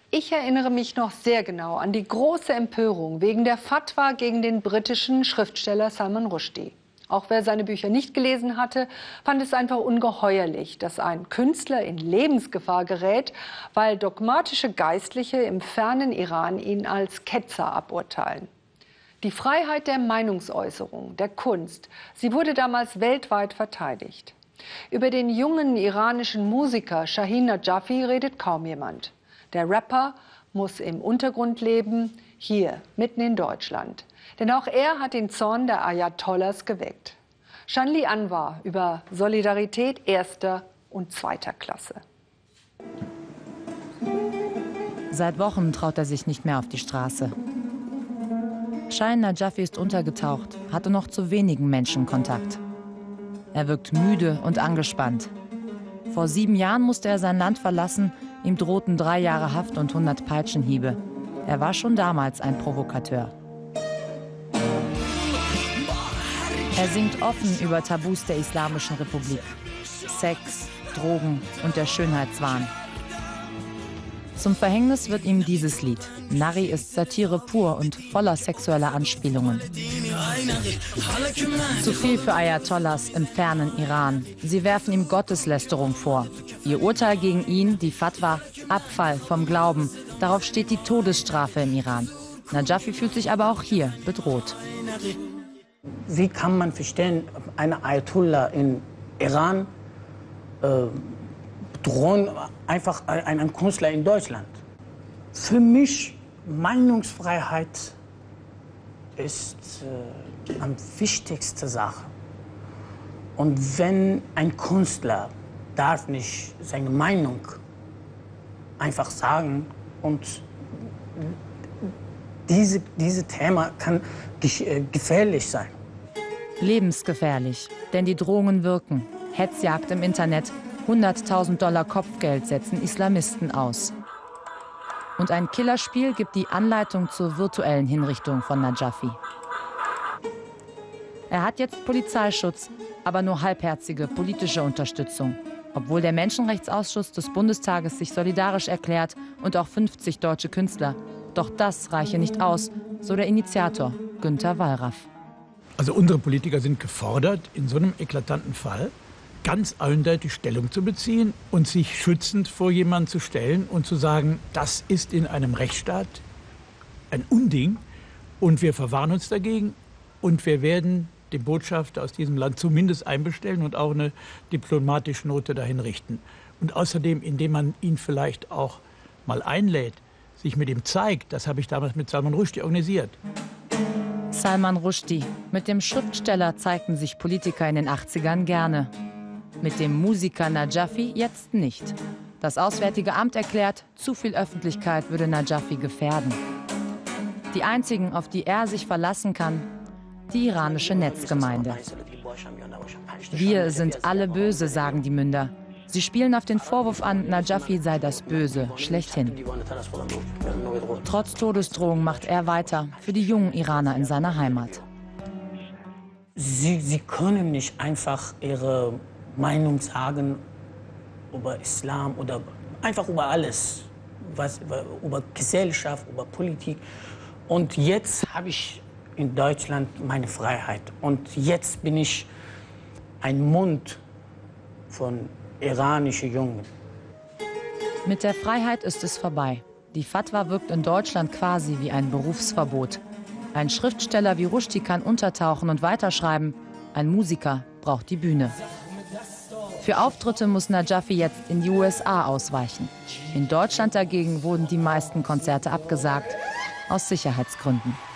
Ich erinnere mich noch sehr genau an die große Empörung wegen der Fatwa gegen den britischen Schriftsteller Salman Rushdie. Auch wer seine Bücher nicht gelesen hatte, fand es einfach ungeheuerlich, dass ein Künstler in Lebensgefahr gerät, weil dogmatische Geistliche im fernen Iran ihn als Ketzer aburteilen. Die Freiheit der Meinungsäußerung, der Kunst, sie wurde damals weltweit verteidigt. Über den jungen iranischen Musiker Shahin Najafi redet kaum jemand. Der Rapper muss im Untergrund leben, hier, mitten in Deutschland. Denn auch er hat den Zorn der Ayatollahs geweckt. Shanli Anwar über Solidarität erster und zweiter Klasse. Seit Wochen traut er sich nicht mehr auf die Straße. Shahin Najafi ist untergetaucht, hatte noch zu wenigen Menschen Kontakt. Er wirkt müde und angespannt. Vor 7 Jahren musste er sein Land verlassen, ihm drohten 3 Jahre Haft und 100 Peitschenhiebe. Er war schon damals ein Provokateur. Er singt offen über Tabus der Islamischen Republik. Sex, Drogen und der Schönheitswahn. Zum Verhängnis wird ihm dieses Lied. Nari ist Satire pur und voller sexueller Anspielungen. Zu viel für Ayatollahs im fernen Iran. Sie werfen ihm Gotteslästerung vor. Ihr Urteil gegen ihn, die Fatwa, Abfall vom Glauben. Darauf steht die Todesstrafe im Iran. Najafi fühlt sich aber auch hier bedroht. Wie kann man verstehen, eine Ayatollah in Iran bedrohen einfach einen Künstler in Deutschland? Für mich Meinungsfreiheit ist am wichtigsten Sache. Und wenn ein Künstler darf nicht seine Meinung einfach sagen und dieses Thema kann gefährlich sein. Lebensgefährlich, denn die Drohungen wirken. Hetzjagd im Internet, $100.000 Kopfgeld setzen Islamisten aus. Und ein Killerspiel gibt die Anleitung zur virtuellen Hinrichtung von Najafi. Er hat jetzt Polizeischutz, aber nur halbherzige politische Unterstützung. Obwohl der Menschenrechtsausschuss des Bundestages sich solidarisch erklärt und auch 50 deutsche Künstler. Doch das reiche nicht aus, so der Initiator Günter Wallraff. Also unsere Politiker sind gefordert, in so einem eklatanten Fall ganz eindeutig Stellung zu beziehen und sich schützend vor jemanden zu stellen und zu sagen, das ist in einem Rechtsstaat ein Unding und wir verwahren uns dagegen und wir werden den Botschafter aus diesem Land zumindest einbestellen und auch eine diplomatische Note dahin richten. Und außerdem, indem man ihn vielleicht auch mal einlädt, sich mit ihm zeigt, das habe ich damals mit Salman Rushdie organisiert. Salman Rushdie. Mit dem Schriftsteller zeigten sich Politiker in den 80ern gerne. Mit dem Musiker Najafi jetzt nicht. Das Auswärtige Amt erklärt, zu viel Öffentlichkeit würde Najafi gefährden. Die einzigen, auf die er sich verlassen kann, die iranische Netzgemeinde. Wir sind alle böse, sagen die Münder. Sie spielen auf den Vorwurf an, Najafi sei das Böse schlechthin. Trotz Todesdrohung macht er weiter für die jungen Iraner in seiner Heimat. Sie können nicht einfach ihre Meinung sagen über Islam oder einfach über alles, über Gesellschaft, über Politik. Und jetzt habe ich in Deutschland meine Freiheit. Und jetzt bin ich ein Mund von iranischen Jungen. Mit der Freiheit ist es vorbei. Die Fatwa wirkt in Deutschland quasi wie ein Berufsverbot. Ein Schriftsteller wie Rushdie kann untertauchen und weiterschreiben. Ein Musiker braucht die Bühne. Für Auftritte muss Najafi jetzt in die USA ausweichen. In Deutschland dagegen wurden die meisten Konzerte abgesagt, aus Sicherheitsgründen.